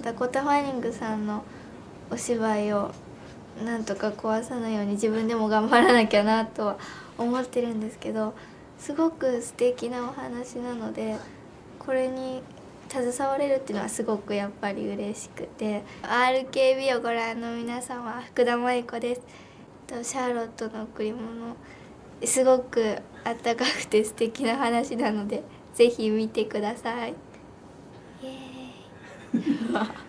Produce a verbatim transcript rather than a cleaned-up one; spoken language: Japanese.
ダコタ・ファニングさんのお芝居をなんとか壊さないように自分でも頑張らなきゃなとは思ってるんですけど、すごく素敵なお話なので、これに携われるっていうのはすごくやっぱり嬉しくて、 アールケービー をご覧の皆様、福田麻衣子です。シャーロットの贈り物、すごくあったかくて素敵な話なのでぜひ見てください。イエーイ